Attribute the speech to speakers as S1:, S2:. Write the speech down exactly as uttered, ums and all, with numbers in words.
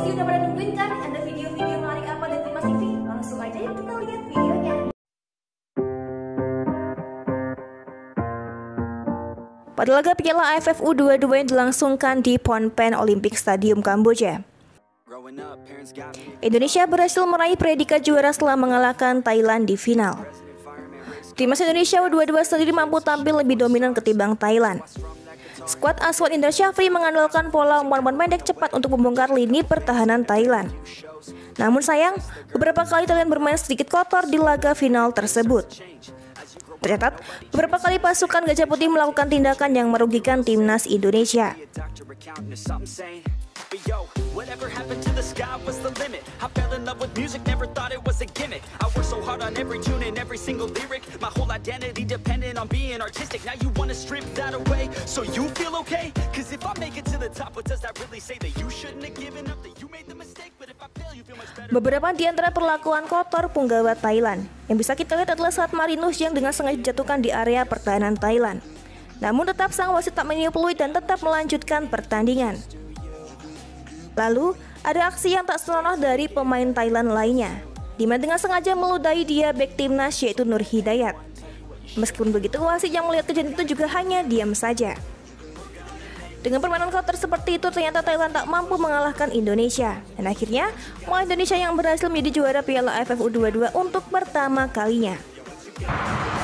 S1: Pasti udah pada nungguin kan ada video-video menarik apa dari Timnas T V? Langsung aja yuk kita lihat videonya. Pada laga Piala A F F U dua puluh dua yang dilangsungkan di Phnom Penh Olympic Stadium Kamboja, Indonesia berhasil meraih predikat juara setelah mengalahkan Thailand di final. Timnas Indonesia U dua puluh dua sendiri mampu tampil lebih dominan ketimbang Thailand. Skuad Aswan Indra Syafri mengandalkan pola umpan-umpan pendek cepat untuk membongkar lini pertahanan Thailand. Namun sayang, beberapa kali Thailand bermain sedikit kotor di laga final tersebut. Tercatat, beberapa kali pasukan Gajah Putih melakukan tindakan yang merugikan timnas Indonesia. Beberapa di antara perlakuan kotor punggawa Thailand yang bisa kita lihat adalah saat Marinus yang dengan sengaja dijatuhkan di area pertahanan Thailand. Namun tetap sang wasit tak meniup peluit dan tetap melanjutkan pertandingan. Lalu, ada aksi yang tak senonoh dari pemain Thailand lainnya, di mana dengan sengaja meludahi dia bek timnas yaitu Nur Hidayat. Meskipun begitu, wasit yang melihat kejadian itu juga hanya diam saja. Dengan permainan kotor seperti itu, ternyata Thailand tak mampu mengalahkan Indonesia. Dan akhirnya, malah Indonesia yang berhasil menjadi juara Piala A F F U dua puluh dua untuk pertama kalinya.